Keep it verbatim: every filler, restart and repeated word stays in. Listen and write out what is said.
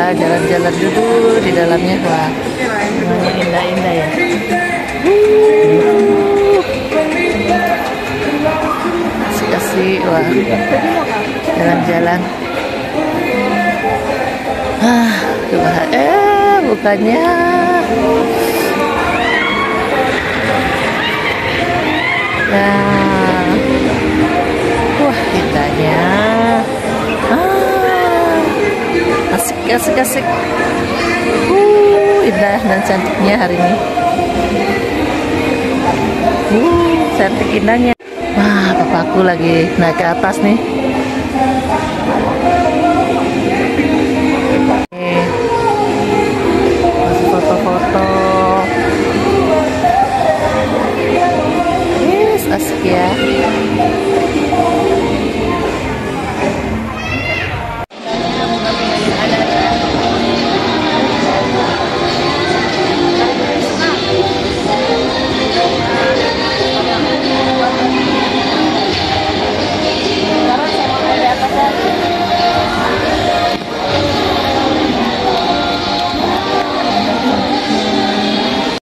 kita jalan-jalan dulu di dalamnya. Wah, semuanya indah-indah ya. Asik-asik, wah, jalan-jalan. Ah, coba, eh, bukannya. Nah, wah, indahnya. Ah, asik, asik, asik. Uh, indah dan cantiknya hari ini. Uh, cantik indahnya. Wah, papaku lagi naik ke atas nih.